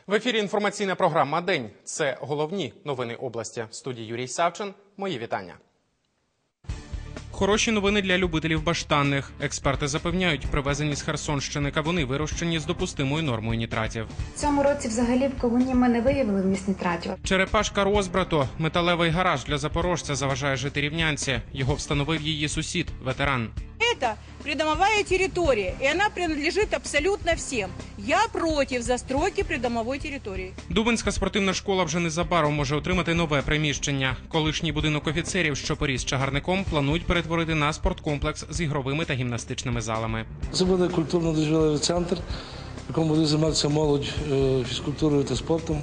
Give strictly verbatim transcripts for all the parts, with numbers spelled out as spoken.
В ефірі інформаційна програма «День». Це головні новини області. В студії Юрій Савчин. Мої вітання. Хороші новини для любителів баштанних. Експерти запевняють, привезені з Херсонщини кавуни вирощені з допустимою нормою нітратів. В цьому році взагалі в кавуні ми не виявили вміст нітратів. Черепашка розбрату. Металевий гараж для запорожця заважає жити рівнянці. Його встановив її сусід, ветеран. Это придомовая территория, и она принадлежит абсолютно всем. Я против застройки придомовой территории. Дубинська спортивна школа вже незабаром може отримати нове приміщення. Колишній будинок офіцерів, що поріс чагарником, планують перетворити на спорткомплекс з ігровими та гімнастичними залами. Це буде культурно-дозвілевий центр, в якому буде займатися молодь фізкультурою та спортом.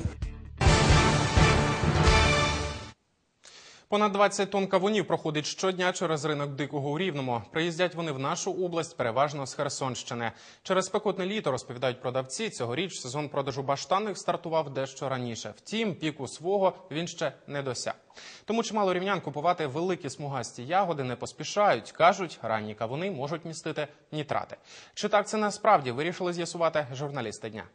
Понад двадцять тонн кавунів проходить щодня через ринок Дикого у Рівному. Приїздять вони в нашу область переважно з Херсонщини. Через спекотне літо, розповідають продавці, цьогоріч сезон продажу баштанних стартував дещо раніше. Втім, піку свого він ще не досяг. Тому чимало рівнян купувати великі смугасті ягоди не поспішають. Кажуть, ранні кавуни можуть містити нітрати. Чи так це насправді, вирішили з'ясувати журналісти дня.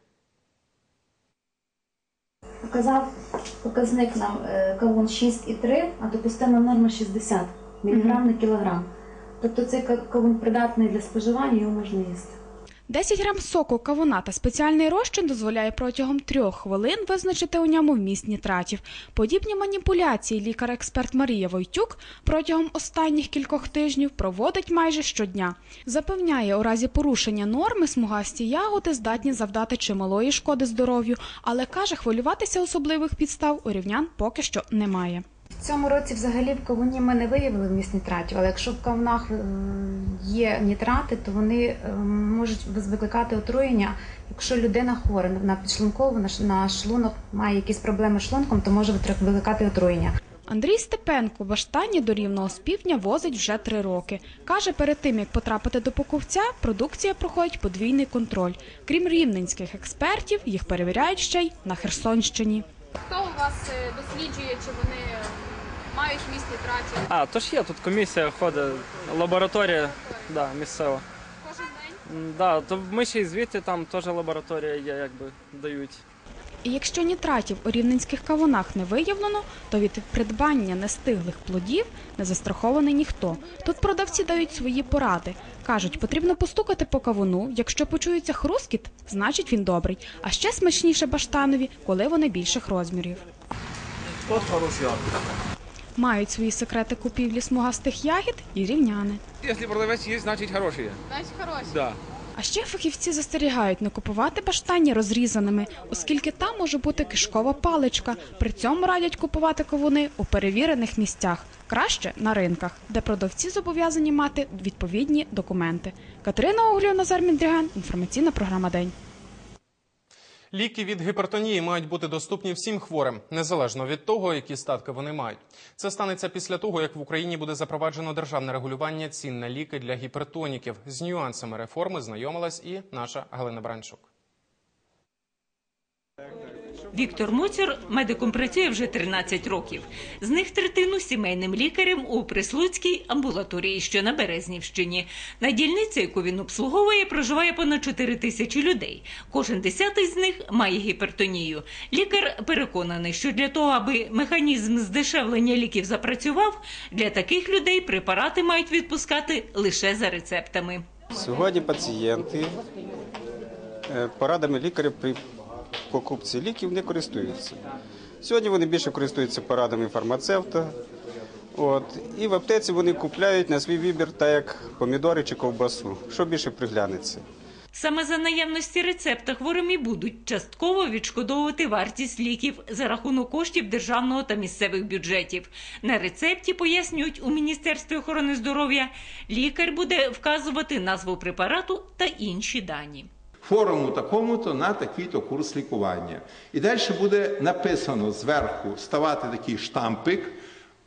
Показав показник нам кавун шість і три, а допустима норма шістдесят міліграм на кілограм. Тобто цей кавун придатний для споживання, його можна їсти. десять грам соку кавуна та спеціальний розчин дозволяє протягом трьох хвилин визначити у ньому вміст нітратів. Подібні маніпуляції лікар-експерт Марія Войтюк протягом останніх кількох тижнів проводить майже щодня. Запевняє, у разі порушення норми смугасті ягоди здатні завдати чималої шкоди здоров'ю, але каже, хвилюватися особливих підстав у рівнян поки що немає. В цьому році взагалі в кавуні ми не виявили вміст нітратів, але якщо в кавунах є нітрати, то вони можуть викликати отруєння. Якщо людина хвора на підшлункову, на шлунок, має якісь проблеми з шлунком, то може викликати отруєння. Андрій Степенко баштанні до Рівного з півдня возить вже три роки. Каже, перед тим, як потрапити до покупця, продукція проходить подвійний контроль. Крім рівненських експертів, їх перевіряють ще й на Херсонщині. Хто у вас досліджує, чи вони мають вміст нітратів? А, то ж є, тут комісія ходить, лабораторія, да, місцева. Кожен день? Да, то ми ще й звідти, там теж лабораторія є, якби, дають. І якщо нітратів у рівненських кавунах не виявлено, то від придбання нестиглих плодів не застрахований ніхто. Тут продавці дають свої поради. Кажуть, потрібно постукати по кавуну, якщо почується хрускіт, значить він добрий. А ще смачніше баштанові, коли вони більших розмірів. От хороший ягід. Мають свої секрети купівлі смугастих ягід і рівняни. Якщо продавець є, значить хороший. Значить хороші. Да. А ще фахівці застерігають не купувати баштанні розрізаними, оскільки там може бути кишкова паличка. При цьому радять купувати кавуни у перевірених місцях, краще на ринках, де продавці зобов'язані мати відповідні документи. Катерина Оглів, Назар Міндріган, інформаційна програма «День». Ліки від гіпертонії мають бути доступні всім хворим, незалежно від того, які статки вони мають. Це станеться після того, як в Україні буде запроваджено державне регулювання цін на ліки для гіпертоніків. З нюансами реформи знайомилась і наша Галина Бранчук. Віктор Моцюр медиком працює вже тринадцять років. З них третину сімейним лікарем у Прислуцькій амбулаторії, що на Березнівщині. На дільниці, яку він обслуговує, проживає понад чотири тисячі людей. Кожен десятий з них має гіпертонію. Лікар переконаний, що для того, аби механізм здешевлення ліків запрацював, для таких людей препарати мають відпускати лише за рецептами. Сьогодні пацієнти порадами лікаря при покупці ліків не користуються. Сьогодні вони більше користуються порадами фармацевта. От, і в аптеці вони купляють на свій вибір, так як помідори чи ковбасу, що більше приглянеться. Саме за наявності рецепта хворим і будуть частково відшкодовувати вартість ліків за рахунок коштів державного та місцевих бюджетів. На рецепті, пояснюють у Міністерстві охорони здоров'я, лікар буде вказувати назву препарату та інші дані. Хворому такому-то на такий-то курс лікування. І далі буде написано зверху, ставати такий штампик,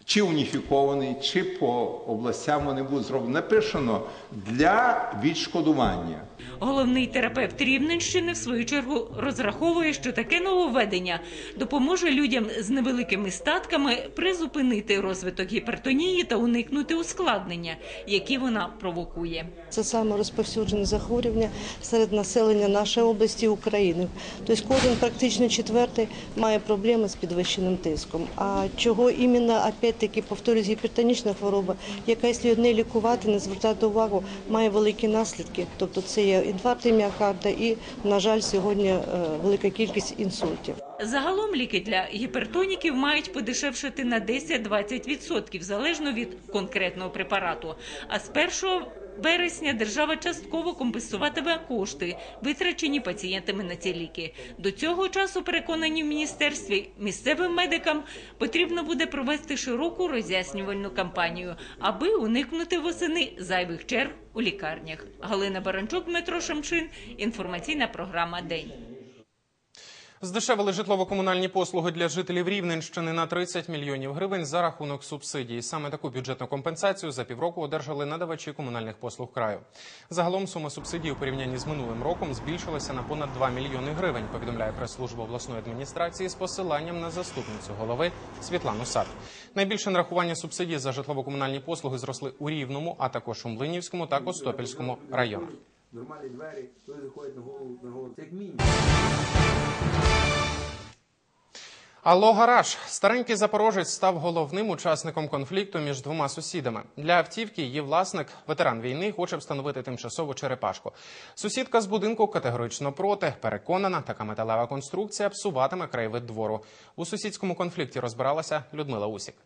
чи уніфікований, чи по областям вони будуть зроблені. Написано для відшкодування. Головний терапевт Рівненщини, в свою чергу, розраховує, що таке нововведення допоможе людям з невеликими статками призупинити розвиток гіпертонії та уникнути ускладнення, які вона провокує. Це саме розповсюджене захворювання серед населення нашої області України. Тобто кожен практично четвертий має проблеми з підвищеним тиском. А чого іменно, опять-таки, повторюсь, гіпертонічна хвороба, яка, якщо не лікувати, не звертати увагу, має великі наслідки. Тобто це є інфаркти міокарда і, на жаль, сьогодні велика кількість інсультів. Загалом ліки для гіпертоніків мають подешевшати на десять-двадцять відсотків, залежно від конкретного препарату. А з першого вересня держава частково компенсуватиме кошти, витрачені пацієнтами на ці ліки. До цього часу, переконані в міністерстві, місцевим медикам потрібно буде провести широку роз'яснювальну кампанію, аби уникнути восени зайвих черг у лікарнях. Галина Баранчук, Дмитро Шамшин, інформаційна програма «День». Здешевили житлово-комунальні послуги для жителів Рівненщини на тридцять мільйонів гривень за рахунок субсидій. Саме таку бюджетну компенсацію за півроку одержали надавачі комунальних послуг краю. Загалом сума субсидій у порівнянні з минулим роком збільшилася на понад два мільйони гривень, повідомляє прес-служба обласної адміністрації з посиланням на заступницю голови Світлану Сад. Найбільше нарахування субсидій за житлово-комунальні послуги зросли у Рівному, а також у Млинівському та Костопільському районах. Нормальні двері, хтось заходить на голову, на голову, як мінімум. Алло, гараж. Старенький запорожець став головним учасником конфлікту між двома сусідами. Для автівки її власник, ветеран війни, хоче встановити тимчасову черепашку. Сусідка з будинку категорично проти. Переконана, така металева конструкція псуватиме краєвид двору. У сусідському конфлікті розбиралася Людмила Усік.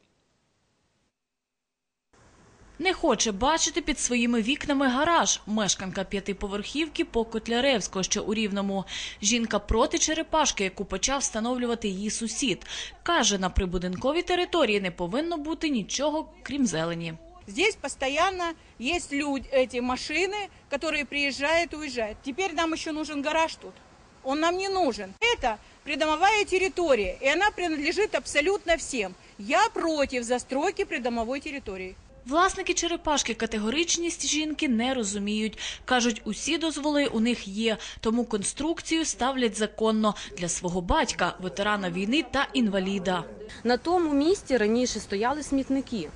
Не хоче бачити під своїми вікнами гараж. Мешканка п'ятиповерхівки по Котляревського, що у Рівному. Жінка проти черепашки, яку почав встановлювати її сусід. Каже, на прибудинковій території не повинно бути нічого, крім зелені. Здесь постоянно есть люди, эти машины, которые приезжают и уезжают. Теперь нам еще нужен гараж тут. Он нам не нужен. Это придомовая территория, и она принадлежит абсолютно всем. Я против застройки придомовой территории. Власники черепашки категоричність жінки не розуміють. Кажуть, усі дозволи у них є, тому конструкцію ставлять законно для свого батька, ветерана війни та інваліда. На тому місці раніше стояли смітники.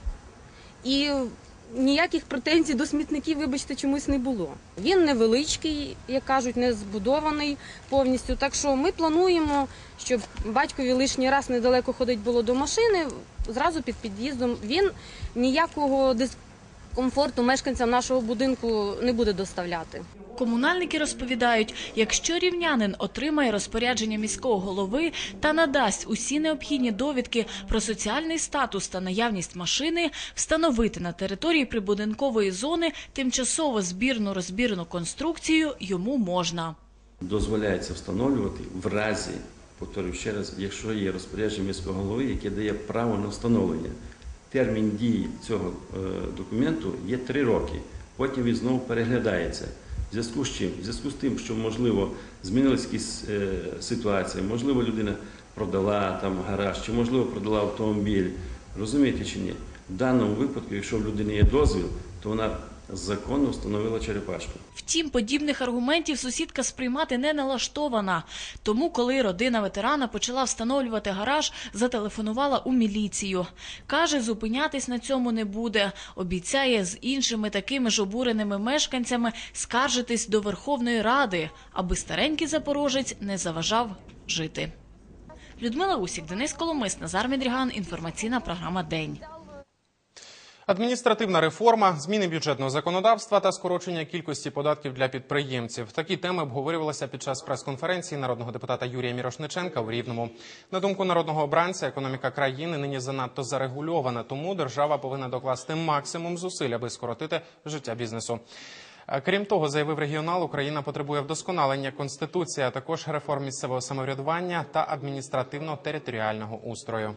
І ніяких претензій до смітників, вибачте, чомусь не було. Він невеличкий, як кажуть, не збудований повністю. Так що ми плануємо, щоб батькові лишній раз недалеко ходить було до машини, зразу під під'їздом. Він ніякого дискомфорту мешканцям нашого будинку не буде доставляти. Комунальники розповідають, якщо рівнянин отримає розпорядження міського голови та надасть усі необхідні довідки про соціальний статус та наявність машини, встановити на території прибудинкової зони тимчасово збірно-розбірну конструкцію йому можна. Дозволяється встановлювати в разі, повторюю ще раз, якщо є розпорядження міського голови, яке дає право на встановлення. Термін дії цього документу є три роки, потім він знову переглядається. В зв'язку з чим? В зв'язку з тим, що, можливо, змінилися якісь е, ситуації, можливо, людина продала там гараж, чи, можливо, продала автомобіль. Розумієте чи ні? В даному випадку, якщо в людини є дозвіл, то вона законно встановила черепашку. Втім, подібних аргументів сусідка сприймати не налаштована. Тому, коли родина ветерана почала встановлювати гараж, зателефонувала у міліцію. Каже, зупинятись на цьому не буде. Обіцяє з іншими такими ж обуреними мешканцями скаржитись до Верховної Ради, аби старенький запорожець не заважав жити. Людмила Усік, Денис Коломис, Назар Мідріган, інформаційна програма «День». Адміністративна реформа, зміни бюджетного законодавства та скорочення кількості податків для підприємців. Такі теми обговорювалися під час прес-конференції народного депутата Юрія Мірошниченка в Рівному. На думку народного обранця, економіка країни нині занадто зарегульована, тому держава повинна докласти максимум зусиль, аби скоротити життя бізнесу. Крім того, заявив регіонал, Україна потребує вдосконалення Конституції, а також реформ місцевого самоврядування та адміністративно-територіального устрою.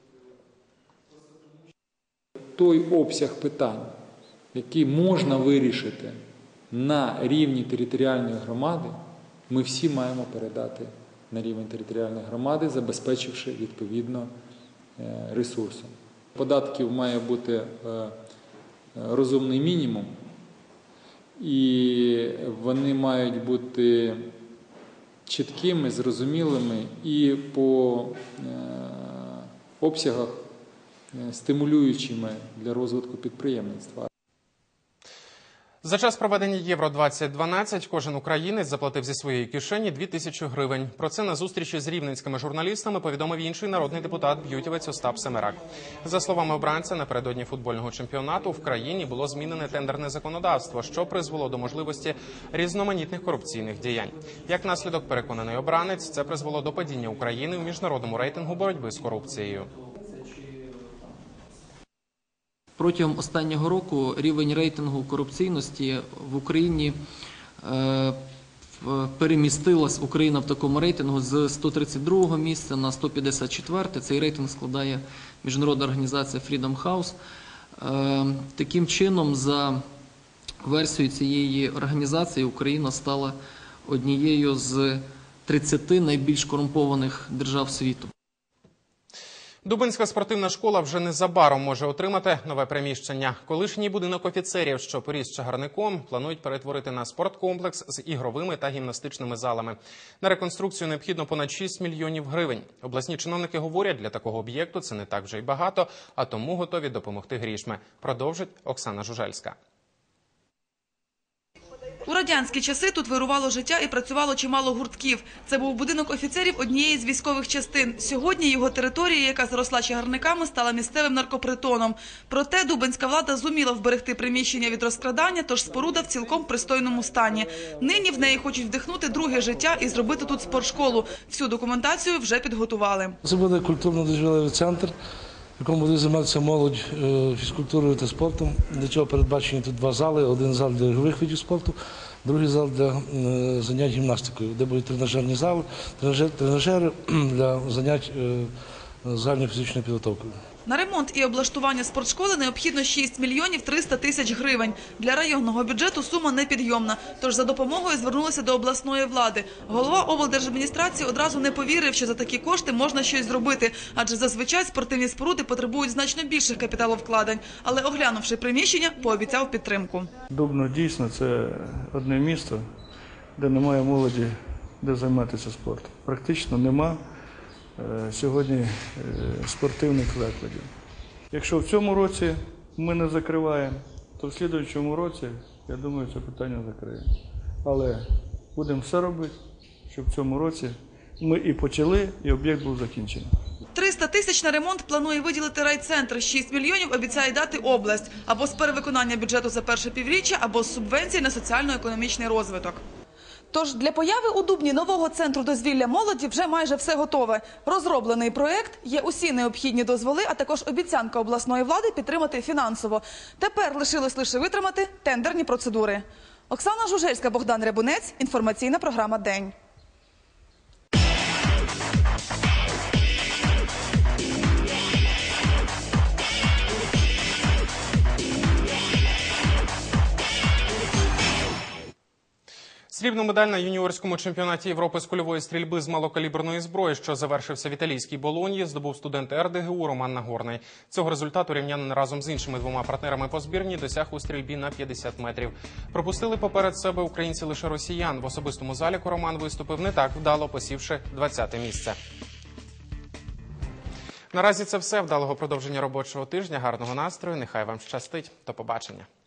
Той обсяг питань, які можна вирішити на рівні територіальної громади, ми всі маємо передати на рівень територіальної громади, забезпечивши відповідно ресурсом. Податків має бути розумний мінімум, і вони мають бути чіткими, зрозумілими і по обсягах стимулюючими для розвитку підприємництва. За час проведення Євро двадцять дванадцять кожен українець заплатив зі своєї кишені дві тисячі гривень. Про це на зустрічі з рівненськими журналістами повідомив інший народний депутат б'ютівець Остап Семерак. За словами обранця, напередодні футбольного чемпіонату в країні було змінене тендерне законодавство, що призвело до можливості різноманітних корупційних діянь. Як наслідок, переконаний обранець, це призвело до падіння України у міжнародному рейтингу боротьби з корупцією. Протягом останнього року рівень рейтингу корупційності в Україні е, перемістилась Україна в такому рейтингу з сто тридцять другого місця на сто п'ятдесят четверте. Цей рейтинг складає міжнародна організація Freedom House. Е, таким чином, за версією цієї організації, Україна стала однією з тридцяти найбільш корумпованих держав світу. Дубинська спортивна школа вже незабаром може отримати нове приміщення. Колишній будинок офіцерів, що поріс чагарником, планують перетворити на спорткомплекс з ігровими та гімнастичними залами. На реконструкцію необхідно понад шість мільйонів гривень. Обласні чиновники говорять, для такого об'єкту це не так вже й багато, а тому готові допомогти грішми. Продовжить Оксана Жужельська. У радянські часи тут вирувало життя і працювало чимало гуртків. Це був будинок офіцерів однієї з військових частин. Сьогодні його територія, яка заросла чагарниками, стала місцевим наркопритоном. Проте дубинська влада зуміла вберегти приміщення від розкрадання, тож споруда в цілком пристойному стані. Нині в неї хочуть вдихнути друге життя і зробити тут спортшколу. Всю документацію вже підготували. Це буде культурно-дозвіллєвий центр, в якому буде займатися молодь фізкультурою та спортом. Для цього передбачені тут два зали. Один зал для ігрових видів спорту, другий зал для занять гімнастикою, де будуть тренажерні зали, тренажери для занять загальною фізичною підготовкою. На ремонт і облаштування спортшколи необхідно шість мільйонів триста тисяч гривень. Для районного бюджету сума непідйомна, тож за допомогою звернулися до обласної влади. Голова облдержадміністрації одразу не повірив, що за такі кошти можна щось зробити, адже зазвичай спортивні споруди потребують значно більших капіталовкладень. Але оглянувши приміщення, пообіцяв підтримку. Дубно дійсно це одне місто, де немає молоді, де займатися спортом. Практично нема сьогодні спортивних закладів. Якщо в цьому році ми не закриваємо, то в слідуючому році, я думаю, це питання закриємо. Але будемо все робити, щоб в цьому році ми і почали, і об'єкт був закінчений. триста тисяч на ремонт планує виділити райцентр, шість мільйонів обіцяє дати область. Або з перевиконання бюджету за перше півріччя, або з субвенцій на соціально-економічний розвиток. Тож для появи у Дубні нового центру дозвілля молоді вже майже все готове. Розроблений проєкт, є усі необхідні дозволи, а також обіцянка обласної влади підтримати фінансово. Тепер лишилось лише витримати тендерні процедури. Оксана Жужельська, Богдан Рябунець, інформаційна програма «День». Срібну медаль на юніорському чемпіонаті Європи з кульової стрільби з малокаліберної зброї, що завершився в італійській Болоньї, здобув студент ер де ге у Роман Нагорний. Цього результату рівнянин разом з іншими двома партнерами по збірні досяг у стрільбі на п'ятдесят метрів. Пропустили поперед себе українці лише росіян. В особистому заліку Роман виступив не так вдало, посівши двадцяте місце. Наразі це все. Вдалого продовження робочого тижня, гарного настрою, нехай вам щастить. До побачення.